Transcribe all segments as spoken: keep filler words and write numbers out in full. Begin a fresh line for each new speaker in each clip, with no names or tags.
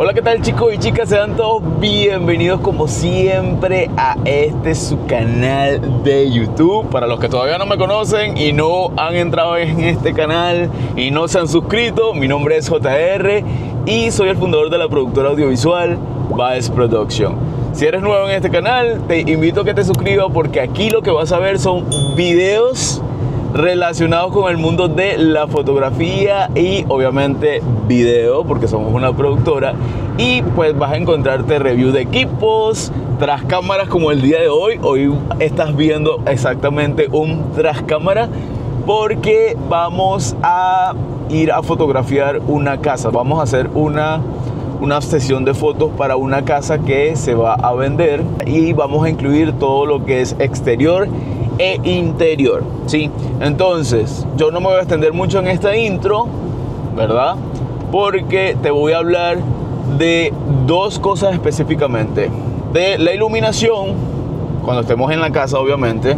Hola, ¿qué tal, chicos y chicas? Sean todos bienvenidos como siempre a este su canal de YouTube. Para los que todavía no me conocen y no han entrado en este canal y no se han suscrito, mi nombre es J R y soy el fundador de la productora audiovisual Baez Production. Si eres nuevo en este canal, te invito a que te suscribas porque aquí lo que vas a ver son videos relacionados con el mundo de la fotografía y obviamente video, porque somos una productora, y pues vas a encontrarte review de equipos, tras cámaras como el día de hoy. Hoy estás viendo exactamente un tras cámara porque vamos a ir a fotografiar una casa. Vamos a hacer una una sesión de fotos para una casa que se va a vender y vamos a incluir todo lo que es exterior e interior, ¿sí? Entonces, yo no me voy a extender mucho en esta intro, ¿verdad? Porque te voy a hablar de dos cosas específicamente. De la iluminación, cuando estemos en la casa, obviamente,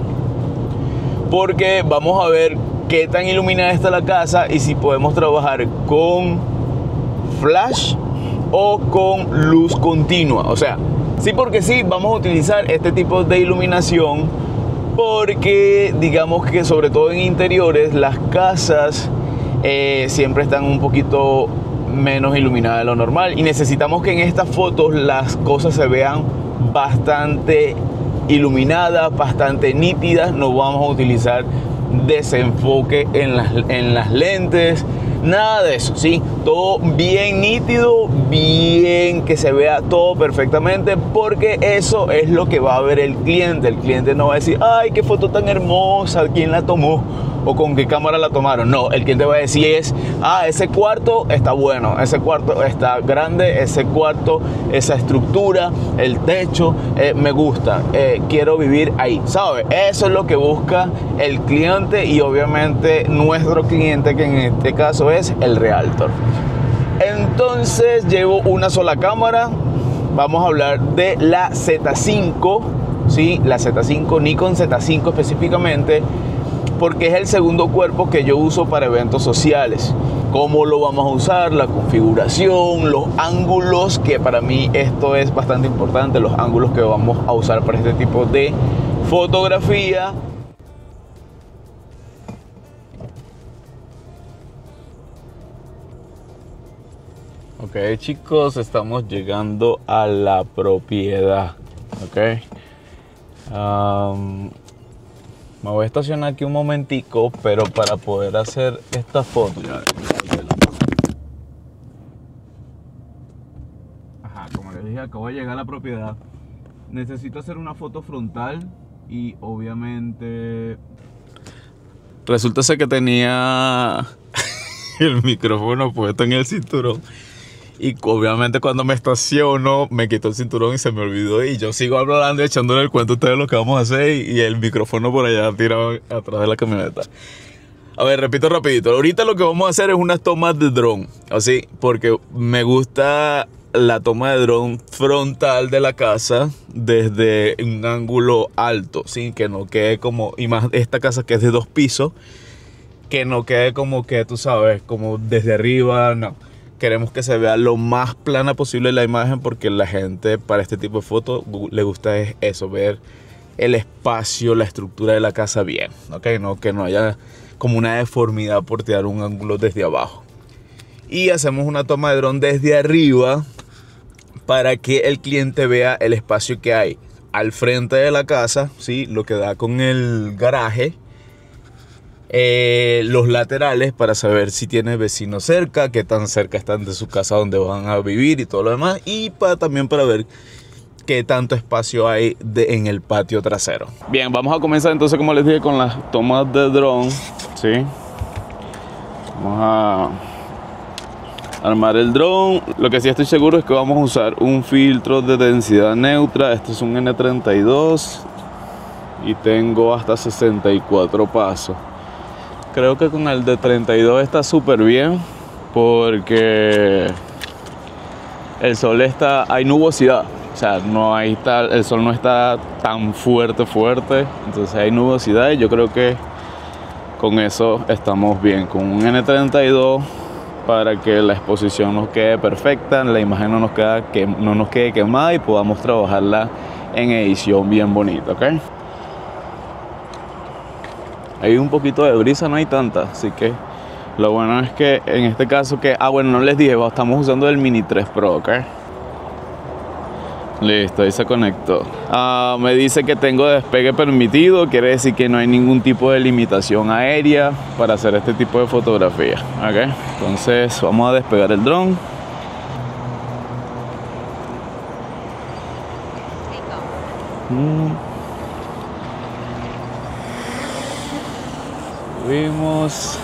porque vamos a ver qué tan iluminada está la casa y si podemos trabajar con flash o con luz continua. O sea, sí, porque sí, vamos a utilizar este tipo de iluminación porque digamos que sobre todo en interiores las casas eh, siempre están un poquito menos iluminadas de lo normal y necesitamos que en estas fotos las cosas se vean bastante iluminadas, bastante nítidas. No vamos a utilizar desenfoque en las, en las lentes, nada de eso, ¿sí? Todo bien nítido, bien que se vea todo perfectamente, porque eso es lo que va a ver el cliente. El cliente no va a decir, ay, qué foto tan hermosa, ¿quién la tomó? O con qué cámara la tomaron. No, el cliente va a decir es, ah, ese cuarto está bueno, ese cuarto está grande, ese cuarto, esa estructura, el techo, eh, me gusta, eh, quiero vivir ahí, ¿sabes? Eso es lo que busca el cliente y obviamente nuestro cliente, que en este caso es el realtor. Entonces llevo una sola cámara. Vamos a hablar de la Z cinco, ¿sí? La Z cinco, Nikon Z cinco específicamente, porque es el segundo cuerpo que yo uso para eventos sociales. Cómo lo vamos a usar, la configuración, los ángulos, que para mí esto es bastante importante, los ángulos que vamos a usar para este tipo de fotografía. Ok, chicos, estamos llegando a la propiedad. Ok. Um, Me voy a estacionar aquí un momentico, pero para poder hacer esta foto. Ajá, como les dije, acabo de llegar a la propiedad. Necesito hacer una foto frontal y obviamente resulta ser que tenía el micrófono puesto en el cinturón. Y obviamente cuando me estaciono me quito el cinturón y se me olvidó. Y yo sigo hablando y echándole el cuento a ustedes lo que vamos a hacer. Y el micrófono por allá tirado atrás de la camioneta. A ver, repito rapidito. Ahorita lo que vamos a hacer es unas tomas de dron. Así, porque me gusta la toma de dron frontal de la casa desde un ángulo alto. ¿Sí? Que no quede como... Y más esta casa que es de dos pisos. Que no quede como que, tú sabes, como desde arriba, no. Queremos que se vea lo más plana posible la imagen porque la gente para este tipo de fotos le gusta es eso, ver el espacio, la estructura de la casa bien, ¿ok? No, que no haya como una deformidad por tirar un ángulo desde abajo. Y hacemos una toma de dron desde arriba para que el cliente vea el espacio que hay al frente de la casa, ¿sí? Lo que da con el garaje. Eh, los laterales para saber si tiene vecinos cerca, qué tan cerca están de su casa donde van a vivir y todo lo demás, y para, también para ver qué tanto espacio hay de, en el patio trasero. Bien, vamos a comenzar entonces, como les dije, con las tomas de dron, ¿sí? Vamos a armar el dron. Lo que sí estoy seguro es que vamos a usar un filtro de densidad neutra. Este es un N treinta y dos y tengo hasta sesenta y cuatro pasos. Creo que con el de treinta y dos está súper bien porque el sol está, hay nubosidad, o sea, no hay tal, el sol no está tan fuerte, fuerte, entonces hay nubosidad y yo creo que con eso estamos bien. Con un N treinta y dos para que la exposición nos quede perfecta, la imagen no nos, queda, que, no nos quede quemada y podamos trabajarla en edición bien bonita, ¿ok? Hay un poquito de brisa, no hay tanta, así que lo bueno es que en este caso que... Ah, bueno, no les dije, estamos usando el Mini tres Pro, ¿ok? Listo, ahí se conectó. Ah, me dice que tengo despegue permitido, quiere decir que no hay ningún tipo de limitación aérea para hacer este tipo de fotografía, ¿ok? Entonces vamos a despegar el dron. Mm. Subimos.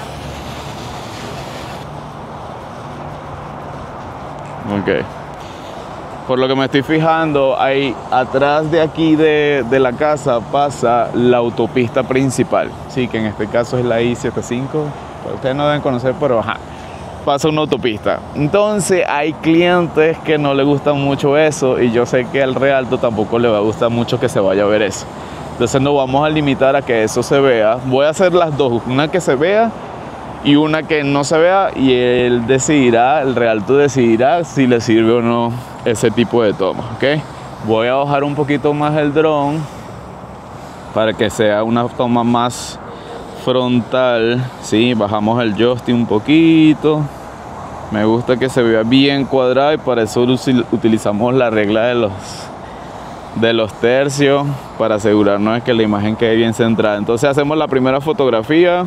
Ok. Por lo que me estoy fijando, hay atrás de aquí de, de la casa pasa la autopista principal. Sí, que en este caso es la I setenta y cinco. Ustedes no deben conocer, pero ajá, pasa una autopista. Entonces hay clientes que no les gusta mucho eso y yo sé que al Realto tampoco le va a gustar mucho que se vaya a ver eso. Entonces nos vamos a limitar a que eso se vea. Voy a hacer las dos, una que se vea y una que no se vea, y él decidirá, el Realto decidirá si le sirve o no ese tipo de toma, ¿ok? Voy a bajar un poquito más el dron para que sea una toma más frontal, ¿sí? Bajamos el joystick un poquito. Me gusta que se vea bien cuadrado y para eso utilizamos la regla de los, de los tercios para asegurarnos de que la imagen quede bien centrada. Entonces hacemos la primera fotografía.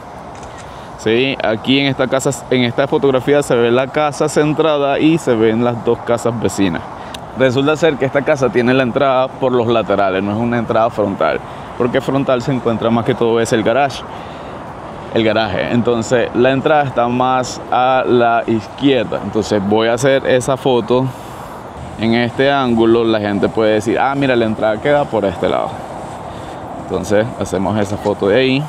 Sí, aquí en esta, casa, en esta fotografía se ve la casa centrada y se ven las dos casas vecinas. Resulta ser que esta casa tiene la entrada por los laterales, no es una entrada frontal, porque frontal se encuentra más que todo es el garage. El garaje, entonces la entrada está más a la izquierda. Entonces voy a hacer esa foto en este ángulo. La gente puede decir, ah, mira, la entrada queda por este lado. Entonces hacemos esa foto de ahí.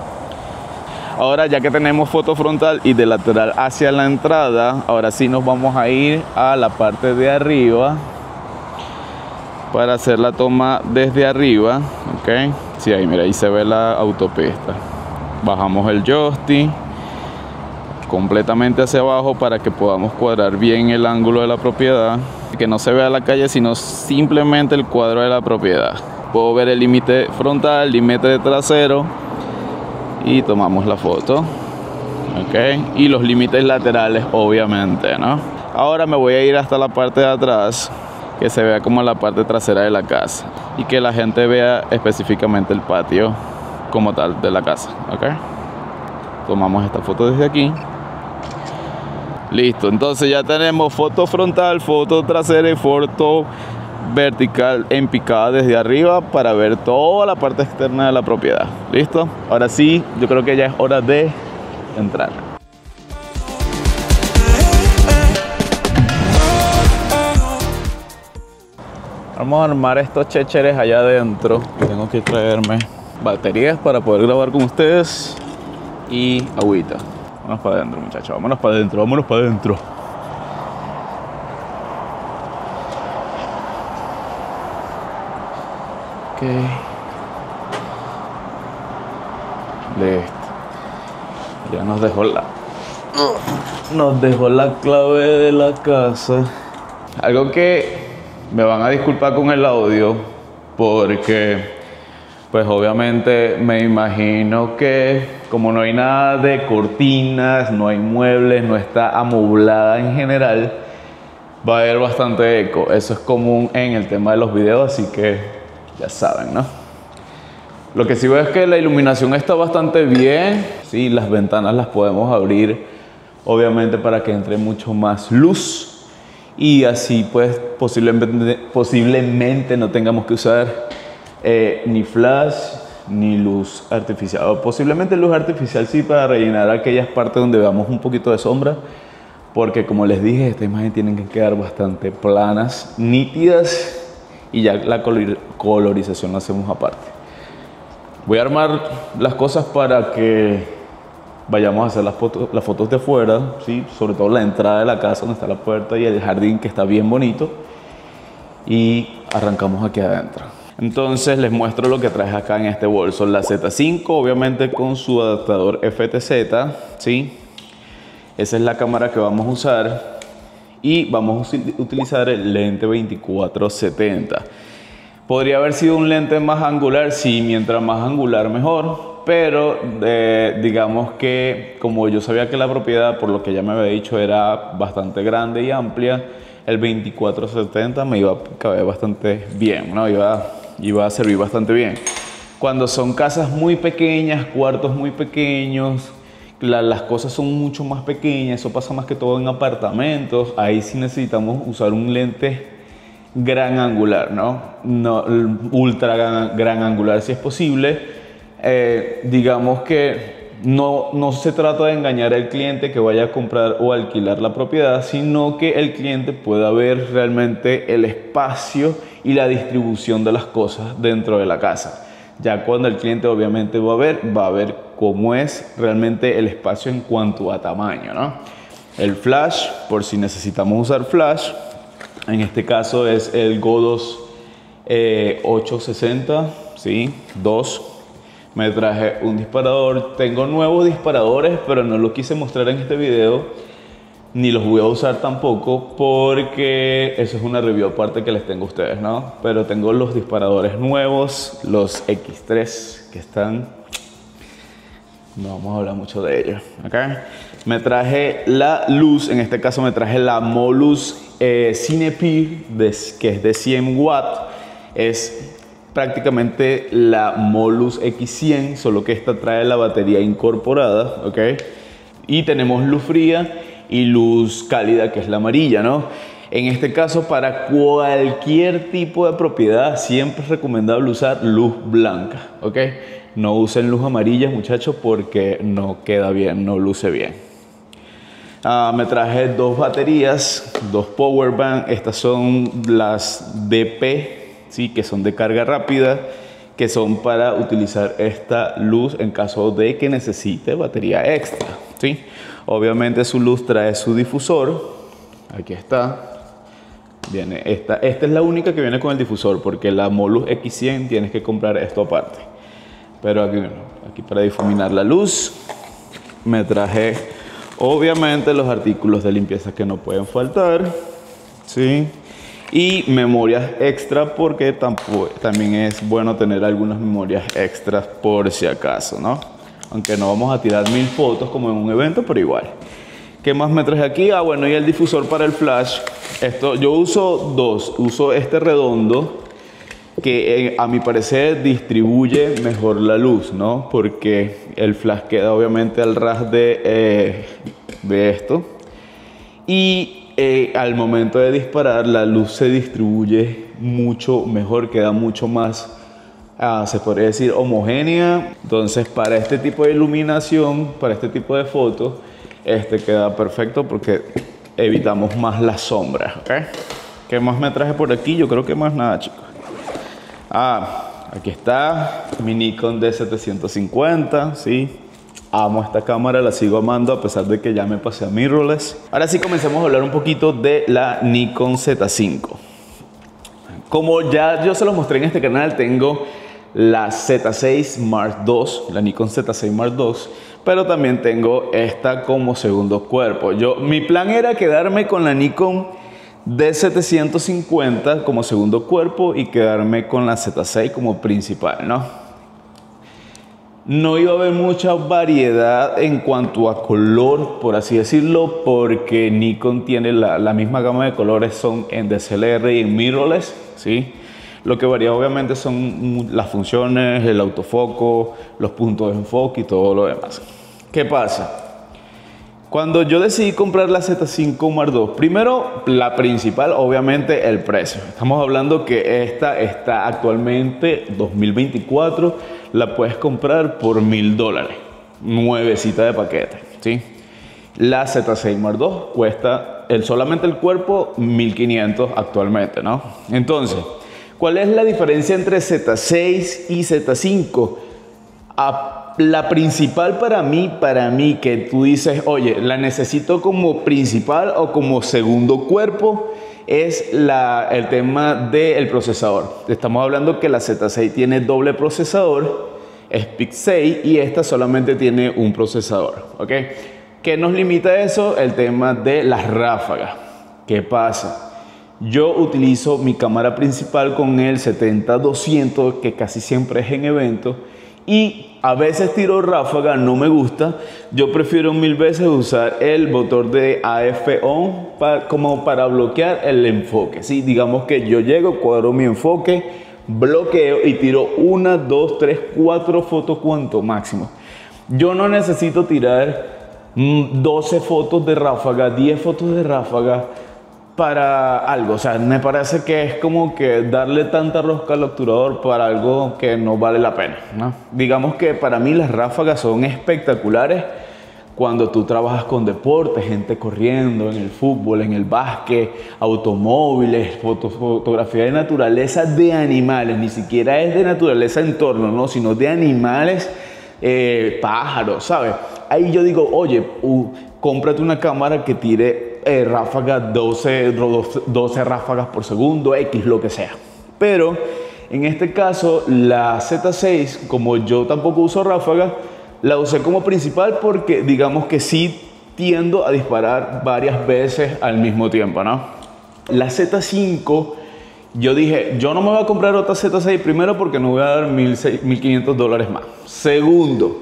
Ahora, ya que tenemos foto frontal y de lateral hacia la entrada, ahora sí nos vamos a ir a la parte de arriba para hacer la toma desde arriba, ¿ok? Sí, ahí, mira, ahí se ve la autopista. Bajamos el joystick completamente hacia abajo para que podamos cuadrar bien el ángulo de la propiedad, que no se vea la calle, sino simplemente el cuadro de la propiedad. Puedo ver el límite frontal, límite de trasero, y tomamos la foto, ok, y los límites laterales obviamente, ¿no? Ahora me voy a ir hasta la parte de atrás, que se vea como la parte trasera de la casa y que la gente vea específicamente el patio como tal de la casa, ok. Tomamos esta foto desde aquí. Listo, entonces ya tenemos foto frontal, foto trasera y foto vertical en picada desde arriba para ver toda la parte externa de la propiedad. ¿Listo? Ahora sí, yo creo que ya es hora de entrar. Vamos a armar estos chécheres allá adentro. Tengo que traerme baterías para poder grabar con ustedes y agüita. Vámonos para adentro, muchachos. Vámonos para adentro, vámonos para adentro. Ok. Listo. Ya nos dejó la... Nos dejó la clave de la casa. Algo que me van a disculpar con el audio, porque pues obviamente me imagino que como no hay nada de cortinas, no hay muebles, no está amoblada en general, va a haber bastante eco. Eso es común en el tema de los videos, así que ya saben, ¿no? Lo que sí veo es que la iluminación está bastante bien. Sí, las ventanas las podemos abrir, obviamente, para que entre mucho más luz. Y así, pues, posiblemente, posiblemente no tengamos que usar eh, ni flash ni luz artificial. O posiblemente luz artificial sí, para rellenar aquellas partes donde veamos un poquito de sombra. Porque, como les dije, esta imagen tienen que quedar bastante planas, nítidas. Y ya la colorización la hacemos aparte. Voy a armar las cosas para que vayamos a hacer las fotos, las fotos de afuera, ¿sí? Sobre todo la entrada de la casa donde está la puerta y el jardín, que está bien bonito. Y arrancamos aquí adentro. Entonces les muestro lo que traje acá en este bolso. La Z cinco, obviamente con su adaptador F T Z, ¿sí? Esa es la cámara que vamos a usar y vamos a utilizar el lente veinticuatro setenta. Podría haber sido un lente más angular, sí, mientras más angular mejor, pero eh, digamos que como yo sabía que la propiedad, por lo que ya me había dicho, era bastante grande y amplia, el veinticuatro setenta me iba a caber bastante bien, ¿no? Iba, iba a servir bastante bien. Cuando son casas muy pequeñas, cuartos muy pequeños, la, las cosas son mucho más pequeñas, eso pasa más que todo en apartamentos, ahí sí necesitamos usar un lente gran angular, ¿no? No ultra gran, gran angular si es posible. Eh, digamos que no, no se trata de engañar al cliente que vaya a comprar o alquilar la propiedad, sino que el cliente pueda ver realmente el espacio y la distribución de las cosas dentro de la casa. Ya cuando el cliente obviamente va a ver, va a ver cómo es realmente el espacio en cuanto a tamaño, ¿no? El flash, por si necesitamos usar flash, en este caso es el Godos eh, ochocientos sesenta, ¿sí? dos. Me traje un disparador. Tengo nuevos disparadores, pero no los quise mostrar en este video, ni los voy a usar tampoco, porque eso es una review aparte que les tengo a ustedes, ¿no? Pero tengo los disparadores nuevos, los equis tres, que están... No vamos a hablar mucho de ellos, ¿ok? Me traje la luz, en este caso me traje la Molus eh, Cinepeer, de, que es de cien watts. Es prácticamente la Molus equis cien, solo que esta trae la batería incorporada, ¿ok? Y tenemos luz fría y luz cálida, que es la amarilla, ¿no? En este caso, para cualquier tipo de propiedad, siempre es recomendable usar luz blanca, ¿ok? No usen luz amarilla, muchachos, porque no queda bien, no luce bien. Uh, me traje dos baterías, dos power bank. Estas son las D P, ¿sí? Que son de carga rápida, que son para utilizar esta luz en caso de que necesite batería extra, ¿sí? Obviamente su luz trae su difusor. Aquí está. Viene esta. Esta es la única que viene con el difusor, porque la Molus equis cien tienes que comprar esto aparte. Pero aquí, aquí para difuminar la luz me traje obviamente los artículos de limpieza que no pueden faltar, ¿sí? Y memorias extra, porque tampoco, también es bueno tener algunas memorias extras por si acaso, ¿no? Aunque no vamos a tirar mil fotos como en un evento, pero igual. ¿Qué más me traje aquí? Ah, bueno, y el difusor para el flash. Esto, yo uso dos. Uso este redondo, que eh, a mi parecer distribuye mejor la luz, ¿no? Porque el flash queda obviamente al ras de, eh, de esto. Y eh, al momento de disparar, la luz se distribuye mucho mejor, queda mucho más, ah, se podría decir, homogénea. Entonces, para este tipo de iluminación, para este tipo de fotos, este queda perfecto porque evitamos más las sombras, ¿ok? ¿Qué más me traje por aquí? Yo creo que más nada, chicos. Ah, aquí está mi Nikon D setecientos cincuenta, ¿sí? Amo esta cámara, la sigo amando a pesar de que ya me pasé a mirrorless. Ahora sí comencemos a hablar un poquito de la Nikon Z cinco. Como ya yo se los mostré en este canal, tengo la Z seis Mark dos, la Nikon Z seis Mark dos, pero también tengo esta como segundo cuerpo. Yo, mi plan era quedarme con la Nikon D setecientos cincuenta como segundo cuerpo y quedarme con la Z seis como principal, ¿no? No iba a haber mucha variedad en cuanto a color, por así decirlo, porque Nikon tiene la, la misma gama de colores, son en D S L R y en mirrorless, ¿sí? Lo que varía obviamente son las funciones, el autofoco, los puntos de enfoque y todo lo demás. ¿Qué pasa? Cuando yo decidí comprar la Z cinco Mark dos, primero, la principal, obviamente, el precio. Estamos hablando que esta está actualmente, dos mil veinticuatro, la puedes comprar por mil dólares, nuevecita de paquete, ¿sí? La Z seis Mark dos cuesta el, solamente el cuerpo mil quinientos actualmente, ¿no? Entonces, ¿cuál es la diferencia entre Z seis y Z cinco? A La principal para mí, para mí que tú dices, oye, la necesito como principal o como segundo cuerpo, es la, el tema del procesador. Estamos hablando que la Z seis tiene doble procesador, es P I C seis, y esta solamente tiene un procesador, ¿ok? ¿Qué nos limita eso? El tema de las ráfagas. ¿Qué pasa? Yo utilizo mi cámara principal con el setenta doscientos, que casi siempre es en eventos, y a veces tiro ráfaga, no me gusta. Yo prefiero mil veces usar el botón de A F on para, como para bloquear el enfoque, ¿sí? Digamos que yo llego, cuadro mi enfoque, bloqueo y tiro una, dos, tres, cuatro fotos cuanto máximo. Yo no necesito tirar doce fotos de ráfaga, diez fotos de ráfaga para algo. O sea, me parece que es como que darle tanta rosca al obturador para algo que no vale la pena, ¿no? Digamos que para mí las ráfagas son espectaculares cuando tú trabajas con deporte, gente corriendo, en el fútbol, en el básquet, automóviles, foto, fotografía de naturaleza de animales. Ni siquiera es de naturaleza entorno, ¿no? Sino de animales, eh, pájaros, ¿sabes? Ahí yo digo, oye, uh, cómprate una cámara que tire eh, ráfagas, doce, doce ráfagas por segundo, X, lo que sea. Pero en este caso, la Z seis, como yo tampoco uso ráfagas, la usé como principal porque digamos que sí tiendo a disparar varias veces al mismo tiempo, ¿no? La Z cinco, yo dije, yo no me voy a comprar otra Z seis, primero porque no voy a dar mil quinientos dólares más. Segundo,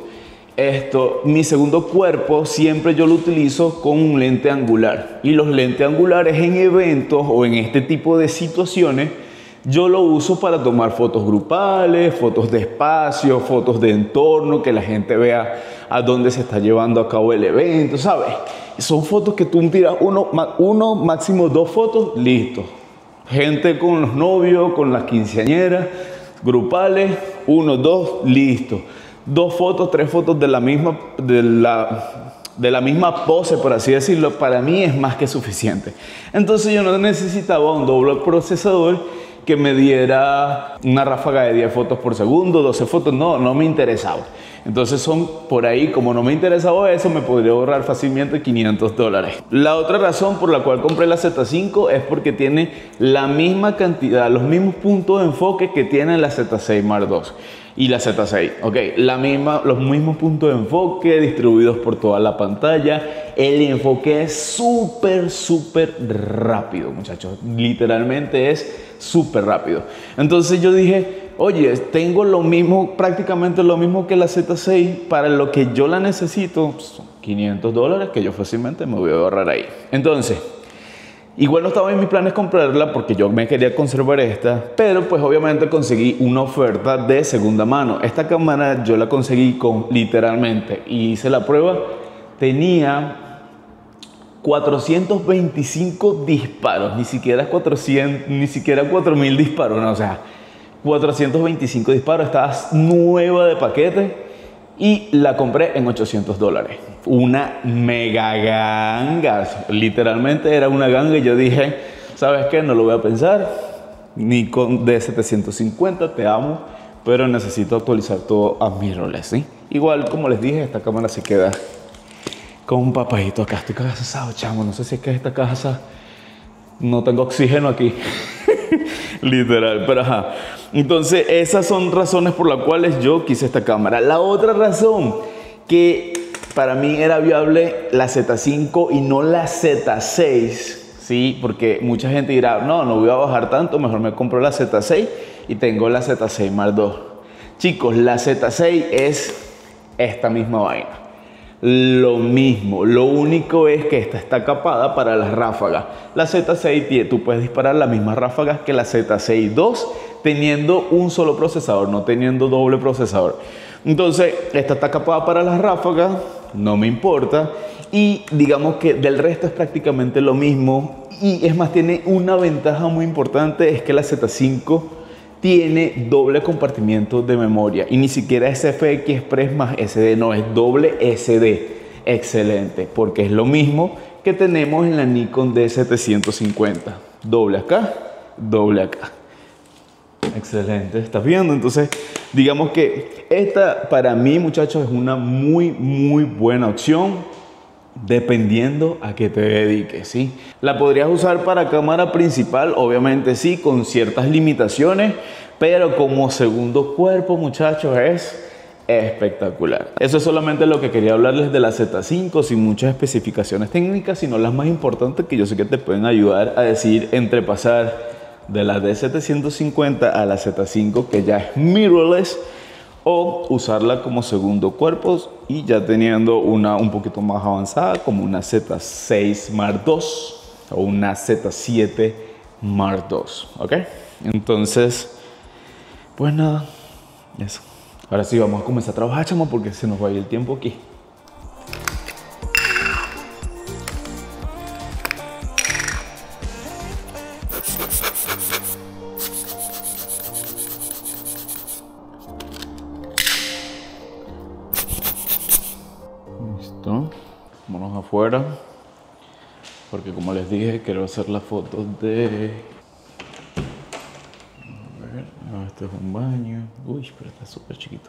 esto, mi segundo cuerpo siempre yo lo utilizo con un lente angular. Y los lentes angulares en eventos o en este tipo de situaciones, yo lo uso para tomar fotos grupales, fotos de espacio, fotos de entorno, que la gente vea a dónde se está llevando a cabo el evento, ¿sabes? Son fotos que tú tiras uno, uno máximo dos fotos, listo. Gente con los novios, con las quinceañeras, grupales, uno, dos, listo. Dos fotos, tres fotos de la misma, de la, de la misma pose, por así decirlo, para mí es más que suficiente. Entonces yo no necesitaba un doble procesador que me diera una ráfaga de diez fotos por segundo, doce fotos, no, no me interesaba. Entonces son por ahí, como no me interesaba eso, me podría ahorrar fácilmente quinientos dólares. La otra razón por la cual compré la Z cinco es porque tiene la misma cantidad, los mismos puntos de enfoque que tiene la Z seis Mark dos y la Z seis, ok, la misma, los mismos puntos de enfoque distribuidos por toda la pantalla. El enfoque es súper, súper rápido, muchachos, literalmente es súper rápido. Entonces yo dije, oye, tengo lo mismo, prácticamente lo mismo que la Z seis, para lo que yo la necesito, son quinientos dólares que yo fácilmente me voy a ahorrar ahí. Entonces, igual no estaba en mis planes comprarla porque yo me quería conservar esta, pero pues obviamente conseguí una oferta de segunda mano. Esta cámara yo la conseguí con, literalmente, y hice la prueba, tenía cuatrocientos veinticinco disparos, ni siquiera cuatrocientos, ni siquiera cuatro mil disparos, no, o sea, cuatrocientos veinticinco disparos, estaba nueva de paquete y la compré en ochocientos dólares. Una mega ganga, literalmente era una ganga y yo dije, ¿sabes qué? No lo voy a pensar, Nikon D setecientos cincuenta, te amo, pero necesito actualizar todo a mirrorless, ¿sí? Igual, como les dije, esta cámara se queda con un papadito acá. Estoy cansado, chamo. No sé si es que esta casa no tengo oxígeno aquí. Literal, pero ajá. Entonces, esas son razones por las cuales yo quise esta cámara. La otra razón que para mí era viable la Z cinco y no la Z seis, ¿sí? Porque mucha gente dirá, no, no voy a bajar tanto, mejor me compro la Z seis y tengo la Z seis Mark dos. Chicos, la Z seis es esta misma vaina. Lo mismo, lo único es que esta está capada para las ráfagas. La Z seis, tú puedes disparar las mismas ráfagas que la Z seis dos teniendo un solo procesador, no teniendo doble procesador. Entonces, esta está capada para las ráfagas, no me importa. Y digamos que del resto es prácticamente lo mismo. Y es más, tiene una ventaja muy importante, es que la Z cinco tiene doble compartimiento de memoria y ni siquiera es F X Express más S D, no, es doble S D. Excelente, porque es lo mismo que tenemos en la Nikon D setecientos cincuenta. Doble acá, doble acá. Excelente, ¿estás viendo? Entonces, digamos que esta para mí, muchachos, es una muy, muy buena opción, dependiendo a qué te dediques, ¿sí? La podrías usar para cámara principal, obviamente sí, con ciertas limitaciones, pero como segundo cuerpo, muchachos, es espectacular. Eso es solamente lo que quería hablarles de la Z cinco, sin muchas especificaciones técnicas, sino las más importantes que yo sé que te pueden ayudar a decir entre pasar de la D setecientos cincuenta a la Z cinco, que ya es mirrorless, o usarla como segundo cuerpo y ya teniendo una un poquito más avanzada como una Z seis Mark dos o una Z siete Mark dos, ¿ok? Entonces, pues nada, eso. Ahora sí vamos a comenzar a trabajar, chamo, porque se nos va a ir el tiempo aquí. Listo, vámonos afuera, porque como les dije, quiero hacer las fotos de... A ver, no, este es un baño. Uy, pero está súper chiquito.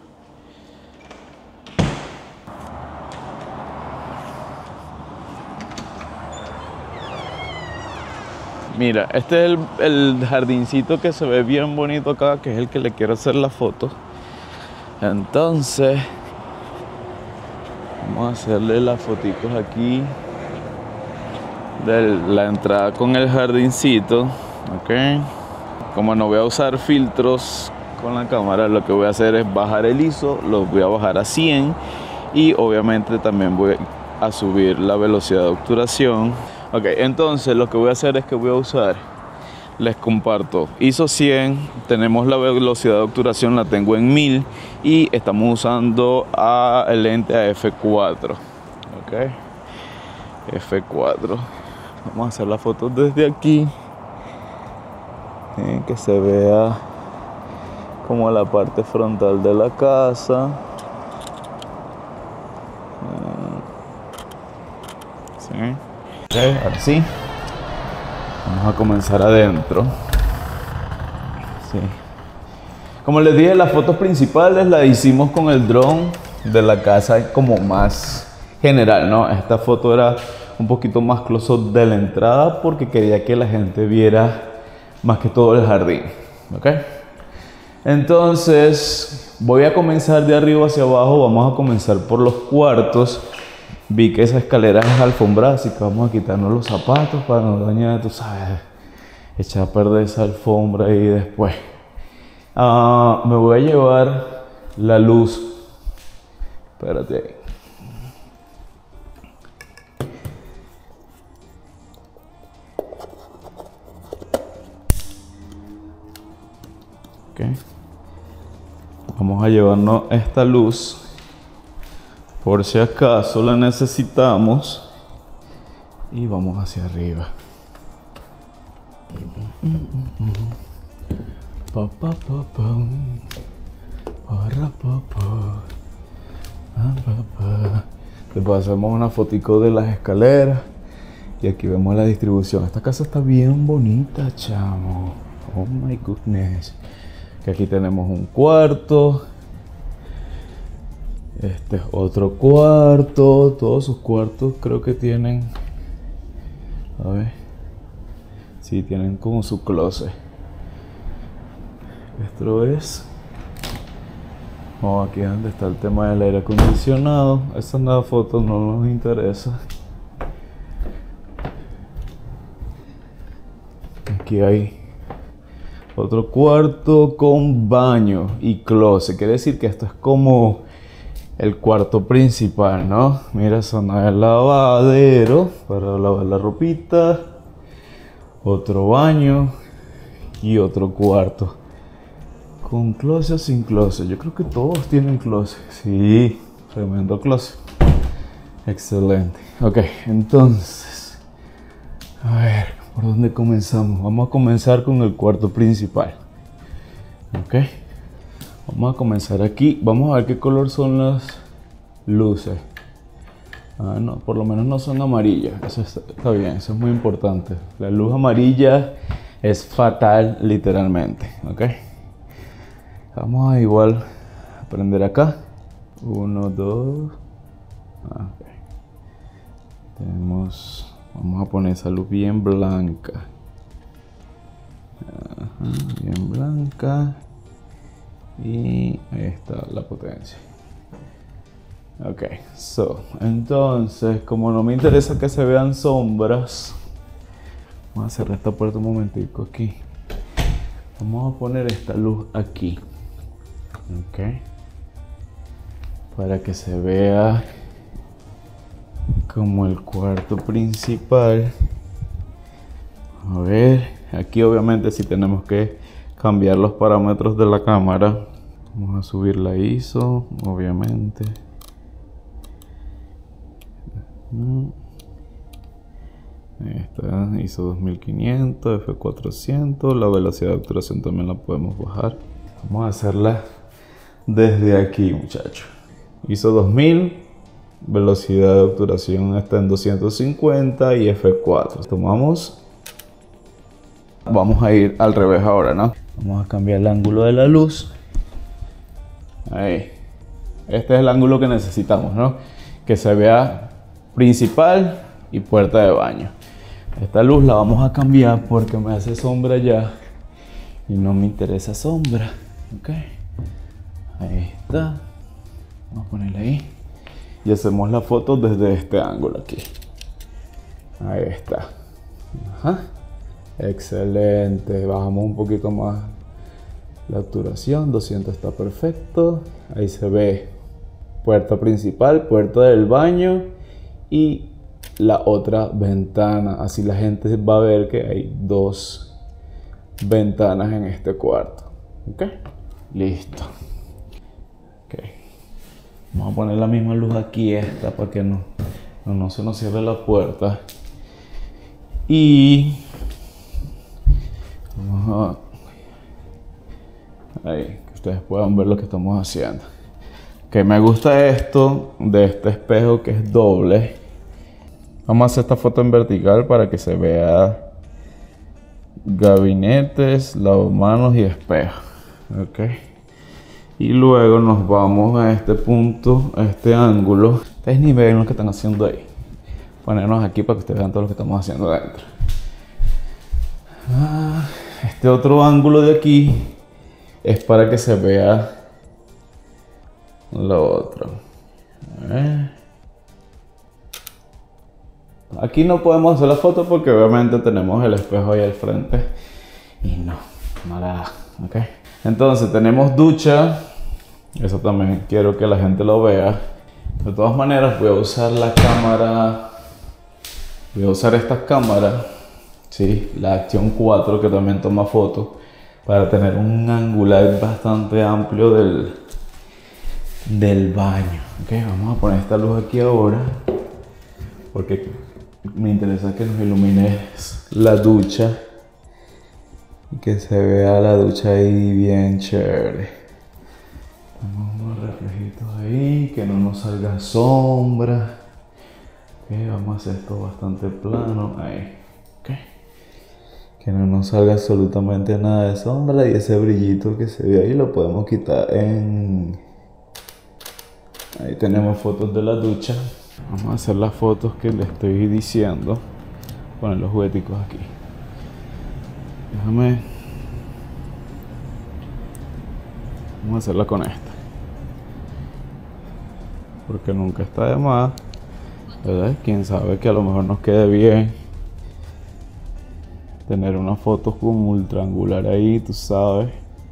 Mira, este es el, el jardincito que se ve bien bonito acá, que es el que le quiero hacer la foto. Entonces, vamos a hacerle las fotitos aquí de la entrada con el jardincito, ok. Como no voy a usar filtros con la cámara, lo que voy a hacer es bajar el I S O, lo voy a bajar a cien y obviamente también voy a subir la velocidad de obturación. Ok, entonces lo que voy a hacer es que voy a usar, les comparto, I S O cien, tenemos la velocidad de obturación, la tengo en mil y estamos usando a el lente a F cuatro, ok, F cuatro. Vamos a hacer la foto desde aquí, eh, que se vea como la parte frontal de la casa. ¿Sí? Okay, ahora sí, vamos a comenzar adentro. Sí. Como les dije, las fotos principales las hicimos con el dron de la casa como más general, ¿no? Esta foto era un poquito más close-up de la entrada porque quería que la gente viera más que todo el jardín, ¿ok? Entonces voy a comenzar de arriba hacia abajo. Vamos a comenzar por los cuartos. Vi que esa escalera es alfombrada, así que vamos a quitarnos los zapatos para no dañar, tú sabes, echar a perder esa alfombra y después uh, me voy a llevar la luz. Espérate ahí. Okay. Vamos a llevarnos esta luz por si acaso la necesitamos y vamos hacia arriba. Pa, pa, pa, pa. Para, pa, pa. Pa, pa, pa. Después hacemos una fotico de las escaleras y aquí vemos la distribución. Esta casa está bien bonita, chamo. Oh my goodness. Que aquí tenemos un cuarto. Este es otro cuarto. Todos sus cuartos creo que tienen, a ver, sí, tienen como su closet. Esto es, oh, aquí es donde está el tema del aire acondicionado. Esa nueva foto no nos interesa. Aquí hay otro cuarto con baño y closet. Quiere decir que esto es como el cuarto principal, ¿no? Mira, zona de lavadero para lavar la ropita, otro baño y otro cuarto con closet o sin closet. Yo creo que todos tienen closet. Sí, tremendo closet. Excelente. Ok, entonces, a ver, ¿por dónde comenzamos? Vamos a comenzar con el cuarto principal. Ok. Vamos a comenzar aquí. Vamos a ver qué color son las luces. Ah, no, por lo menos no son amarillas. Eso está, está bien, eso es muy importante. La luz amarilla es fatal, literalmente. Ok. Vamos a igual a prender acá. Uno, dos. Ah, okay. Tenemos. Vamos a poner esa luz bien blanca. Ajá, bien blanca. Y ahí está la potencia. Ok, so, entonces, como no me interesa que se vean sombras, vamos a cerrar esta puerta un momentico aquí. Vamos a poner esta luz aquí. Ok. Para que se vea como el cuarto principal. A ver, aquí obviamente sí tenemos que cambiar los parámetros de la cámara. Vamos a subir la I S O, obviamente. Ahí está, I S O dos mil quinientos, F cuatrocientos. La velocidad de obturación también la podemos bajar. Vamos a hacerla desde aquí, muchachos. I S O dos mil, velocidad de obturación está en doscientos cincuenta y F cuatro. Tomamos. Vamos a ir al revés ahora, ¿no? Vamos a cambiar el ángulo de la luz. Ahí. Este es el ángulo que necesitamos, ¿no? Que se vea principal y puerta de baño. Esta luz la vamos a cambiar porque me hace sombra ya y no me interesa sombra. Ok. Ahí está. Vamos a ponerla ahí. Y hacemos la foto desde este ángulo aquí. Ahí está. Ajá. Excelente. Bajamos un poquito más la obturación. doscientos está perfecto. Ahí se ve puerta principal, puerta del baño y la otra ventana. Así la gente va a ver que hay dos ventanas en este cuarto. Ok. Listo. Ok. Vamos a poner la misma luz aquí, esta, para que no, no, no se nos cierre la puerta. Y vamos a, ahí, que ustedes puedan ver lo que estamos haciendo. Que me gusta esto de este espejo que es doble. Vamos a hacer esta foto en vertical para que se vea gabinetes, lavamanos y espejo. Ok. Y luego nos vamos a este punto, a este ángulo. Ustedes ni ven lo que están haciendo ahí. Ponernos aquí para que ustedes vean todo lo que estamos haciendo adentro. Ah, este otro ángulo de aquí es para que se vea lo otro. A ver. Aquí no podemos hacer la foto porque obviamente tenemos el espejo ahí al frente. Y no, no la da. Ok. Entonces tenemos ducha. Eso también quiero que la gente lo vea. De todas maneras voy a usar la cámara. Voy a usar esta cámara. Sí, la Action cuatro que también toma fotos. Para tener un angular bastante amplio del, del baño. Ok, vamos a poner esta luz aquí ahora. Porque me interesa que nos ilumine la ducha. Y que se vea la ducha ahí bien chévere. Ponemos unos reflejitos ahí, que no nos salga sombra. Okay, vamos a hacer esto bastante plano. Ahí. Okay. Que no nos salga absolutamente nada de sombra. Y ese brillito que se ve ahí lo podemos quitar en... Ahí tenemos fotos de la ducha. Vamos a hacer las fotos que le estoy diciendo. Poner los jugueticos aquí. Déjame. Vamos a hacerla con esta. Porque nunca está de más, ¿verdad? Quién sabe que a lo mejor nos quede bien tener una foto como ultra angular ahí, tú sabes.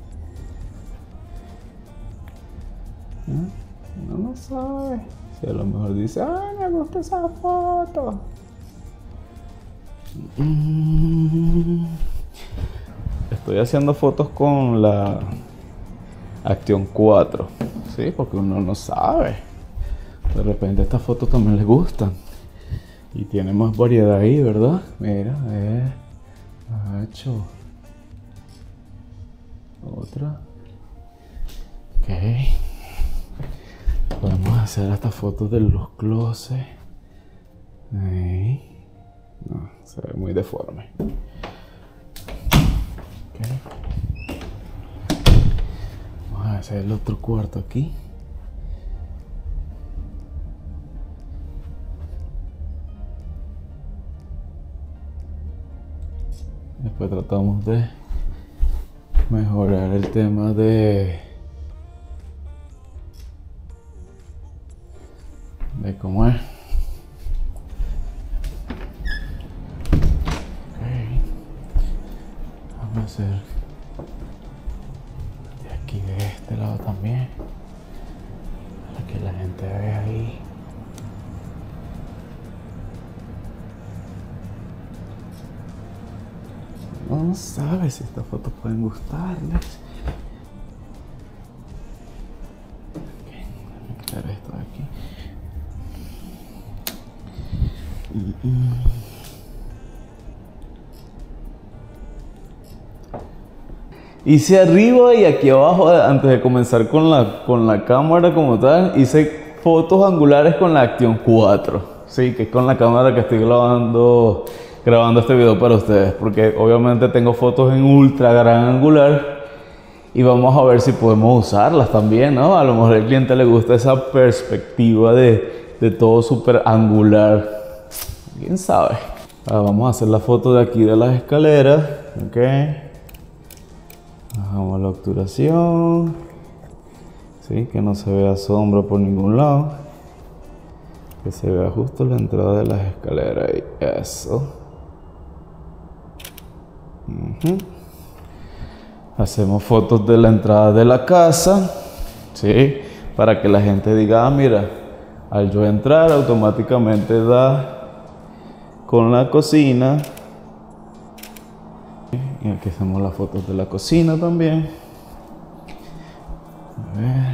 ¿Eh? No lo sabe. Si a lo mejor dice, ay, me gusta esa foto. Mm. Estoy haciendo fotos con la Action cuatro, ¿sí? Porque uno no sabe. De repente estas fotos también les gustan. Y tiene más variedad ahí, ¿verdad? Mira, eh. Macho. Otra. Ok. Podemos hacer hasta fotos de los closets. Ahí. No, se ve muy deforme. Okay. Vamos a hacer el otro cuarto aquí. Después tratamos de mejorar el tema de cómo es. Vamos a hacer de aquí, de este lado también, para que la gente vea ahí. No sabe si estas fotos pueden gustarles. Okay, voy a quitar esto de aquí. Mm -mm. Hice arriba y aquí abajo, antes de comenzar con la, con la cámara como tal, hice fotos angulares con la Action cuatro, sí, que es con la cámara que estoy grabando, grabando este video para ustedes, porque obviamente tengo fotos en ultra gran angular y vamos a ver si podemos usarlas también, ¿no? A lo mejor al cliente le gusta esa perspectiva de, de todo súper angular, quién sabe. Ahora vamos a hacer la foto de aquí de las escaleras, ok. Bajamos la obturación, ¿sí? Que no se vea sombra por ningún lado, que se vea justo la entrada de las escaleras y eso. Uh-huh. Hacemos fotos de la entrada de la casa, ¿sí? Para que la gente diga, ah, mira, al yo entrar automáticamente da con la cocina. Y aquí hacemos las fotos de la cocina también. A ver.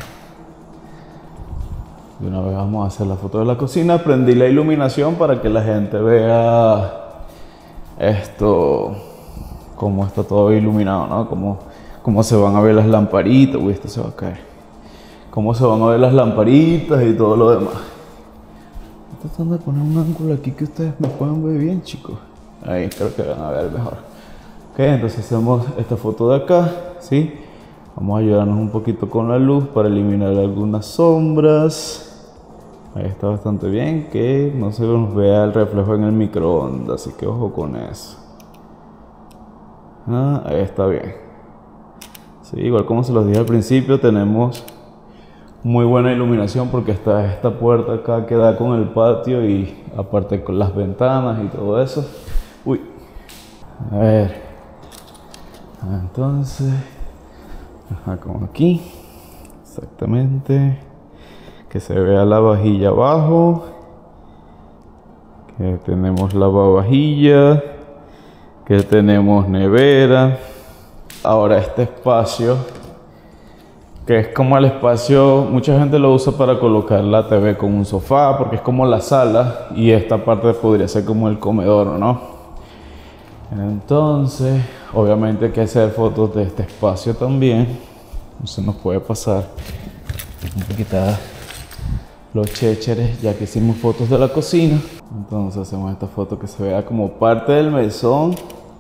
De una vez vamos a hacer la foto de la cocina. Prendí la iluminación para que la gente vea esto, cómo está todo iluminado, ¿no? Cómo, cómo se van a ver las lamparitas. Uy, esto se va a caer. Cómo se van a ver las lamparitas y todo lo demás. Estoy tratando de poner un ángulo aquí que ustedes me puedan ver bien, chicos. Ahí creo que van a ver mejor. Ok, entonces hacemos esta foto de acá, ¿sí? Vamos a ayudarnos un poquito con la luz para eliminar algunas sombras. Ahí está bastante bien, que no se nos vea el reflejo en el microondas, así que ojo con eso. Ah, ahí está bien. Sí, igual como se los dije al principio, tenemos muy buena iluminación porque está esta puerta acá que da con el patio y aparte con las ventanas y todo eso. Uy, a ver. Entonces, ajá, como aquí, exactamente, que se vea la vajilla abajo, que tenemos lavavajilla, que tenemos nevera. Ahora este espacio, que es como el espacio, mucha gente lo usa para colocar la T V con un sofá, porque es como la sala, y esta parte podría ser como el comedor, ¿no? Entonces, obviamente hay que hacer fotos de este espacio también. No se nos puede pasar. Vamos a quitar los chécheres ya que hicimos fotos de la cocina. Entonces hacemos esta foto que se vea como parte del mesón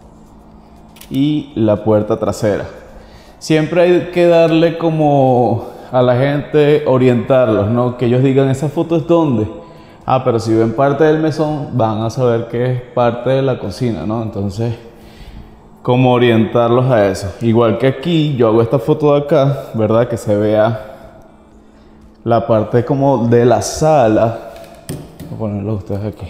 y la puerta trasera. Siempre hay que darle como a la gente, orientarlos, ¿no? Que ellos digan, ¿esa foto es dónde? Ah, pero si ven parte del mesón, van a saber que es parte de la cocina, ¿no? Entonces, ¿cómo orientarlos a eso? Igual que aquí, yo hago esta foto de acá, ¿verdad? Que se vea la parte como de la sala. Voy a ponerlo a ustedes aquí.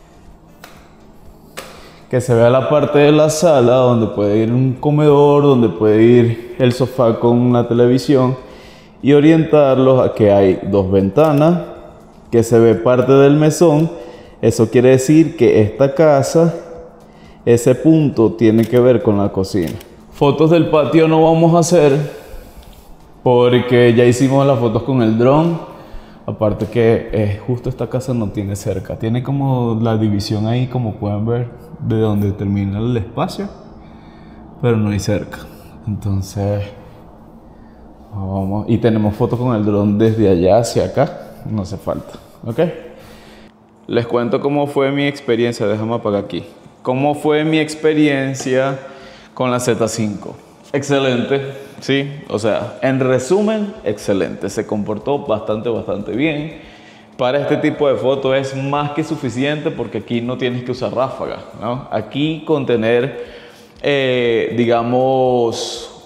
Que se vea la parte de la sala donde puede ir un comedor, donde puede ir el sofá con una televisión. Y orientarlos a que hay dos ventanas, que se ve parte del mesón. Eso quiere decir que esta casa, ese punto tiene que ver con la cocina. Fotos del patio no vamos a hacer porque ya hicimos las fotos con el dron. Aparte que eh, justo esta casa no tiene cerca, tiene como la división ahí, como pueden ver, de donde termina el espacio, pero no hay cerca. Entonces vamos, y tenemos fotos con el dron desde allá hacia acá. No hace falta, ¿ok? Les cuento cómo fue mi experiencia, déjame apagar aquí. ¿Cómo fue mi experiencia con la Z cinco? Excelente, sí, o sea, en resumen, excelente. Se comportó bastante, bastante bien. Para este tipo de fotos es más que suficiente porque aquí no tienes que usar ráfaga, ¿no? Aquí con tener, eh, digamos,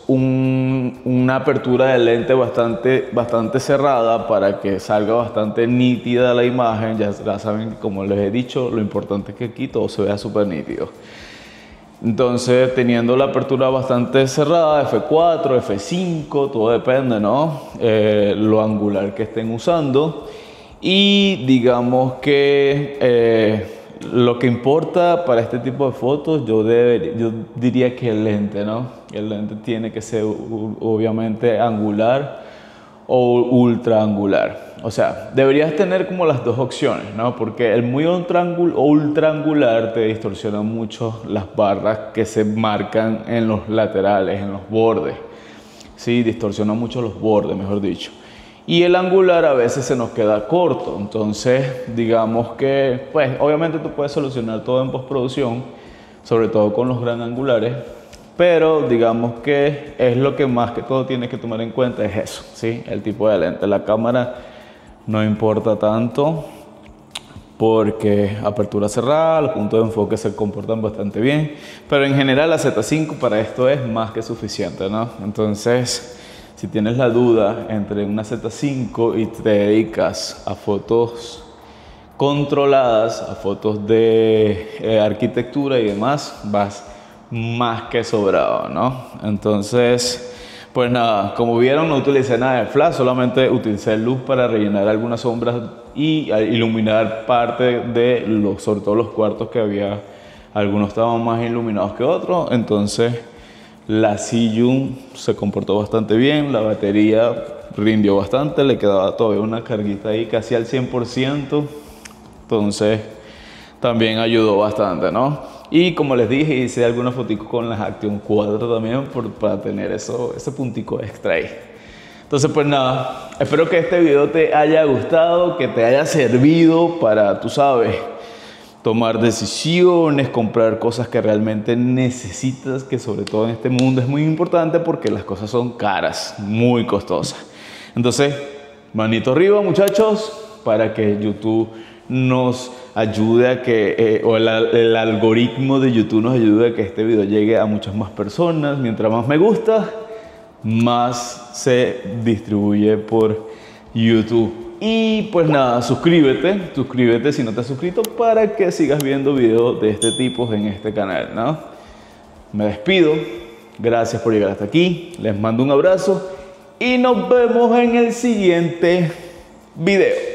un, una apertura de lente bastante, bastante cerrada para que salga bastante nítida la imagen. Ya, ya saben, como les he dicho, lo importante es que aquí todo se vea súper nítido. Entonces, teniendo la apertura bastante cerrada, efe cuatro, efe cinco, todo depende, ¿no? Eh, lo angular que estén usando. Y digamos que eh, lo que importa para este tipo de fotos, yo, deber, yo diría que el lente, ¿no? El lente tiene que ser obviamente angular o ultra angular. O sea, deberías tener como las dos opciones, ¿no? Porque el muy ultra angular te distorsiona mucho las barras que se marcan en los laterales, en los bordes. Sí, distorsiona mucho los bordes, mejor dicho. Y el angular a veces se nos queda corto. Entonces, digamos que, pues, obviamente tú puedes solucionar todo en postproducción, sobre todo con los gran angulares. Pero digamos que es lo que más que todo tienes que tomar en cuenta, es eso, ¿sí? El tipo de lente. La cámara no importa tanto porque apertura cerrada, los puntos de enfoque se comportan bastante bien. Pero en general la Z cinco para esto es más que suficiente, ¿no? Entonces, si tienes la duda entre una Z cinco y te dedicas a fotos controladas, a fotos de eh, arquitectura y demás, vas más que sobrado, ¿no? Entonces, pues nada, como vieron, no utilicé nada de flash, solamente utilicé luz para rellenar algunas sombras y iluminar parte de los, sobre todo los cuartos que había, algunos estaban más iluminados que otros. Entonces la Zhiyun se comportó bastante bien, la batería rindió bastante, le quedaba todavía una carguita ahí casi al cien por ciento, entonces también ayudó bastante, ¿no? Y como les dije, hice algunas fotos con las Action cuatro también por, para tener eso, ese puntico extra ahí. Entonces, pues nada, espero que este video te haya gustado, que te haya servido para, tú sabes, tomar decisiones, comprar cosas que realmente necesitas, que sobre todo en este mundo es muy importante porque las cosas son caras, muy costosas. Entonces, manito arriba, muchachos, para que YouTube nos ayude a que, eh, o el, el algoritmo de YouTube nos ayude a que este video llegue a muchas más personas. Mientras más me gusta, más se distribuye por YouTube. Y pues nada, suscríbete, suscríbete si no te has suscrito para que sigas viendo videos de este tipo en este canal, ¿no? Me despido, gracias por llegar hasta aquí, les mando un abrazo y nos vemos en el siguiente video.